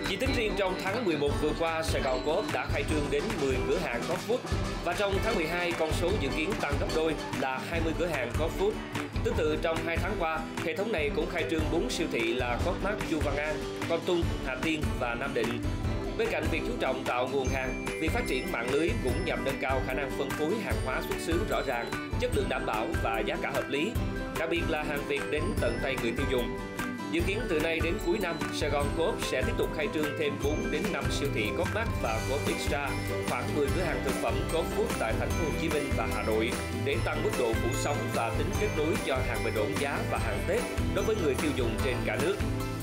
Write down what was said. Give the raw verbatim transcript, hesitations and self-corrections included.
Chỉ tính riêng trong tháng mười một vừa qua, Sài Gòn Co-op đã khai trương đến mười cửa hàng Co-op Food và trong tháng mười hai con số dự kiến tăng gấp đôi là hai mươi cửa hàng Co-op Food. Tương tự trong hai tháng qua, hệ thống này cũng khai trương bốn siêu thị là Co-op Mart Chu Văn An, Kon Tum, Hà Tiên và Nam Định. Bên cạnh việc chú trọng tạo nguồn hàng, việc phát triển mạng lưới cũng nhằm nâng cao khả năng phân phối hàng hóa xuất xứ rõ ràng, chất lượng đảm bảo và giá cả hợp lý, đặc biệt là hàng Việt đến tận tay người tiêu dùng. Dự kiến từ nay đến cuối năm, Sài Gòn Co-op sẽ tiếp tục khai trương thêm bốn đến năm siêu thị Co-op Mart và Co-op Extra, khoảng mười cửa hàng thực phẩm Co-op Food tại thành phố Hồ Chí Minh và Hà Nội để tăng mức độ phủ sóng và tính kết nối cho hàng bình ổn giá và hàng Tết đối với người tiêu dùng trên cả nước.